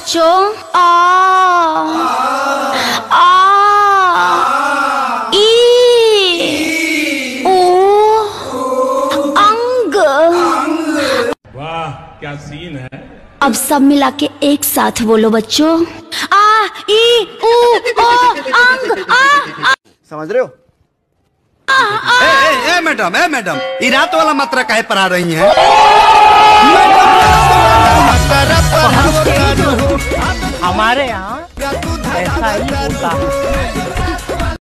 बच्चों। आ आ ई ओ अंग। वाह क्या सीन है। अब सब मिला के एक साथ बोलो बच्चों। आ ई उ ओ अंग आ। समझ रहे हो? ए मैडम ये रात वाला मात्रा काहे पढ़ा रही हैं? हमारे यहाँ ऐसा ही होता है।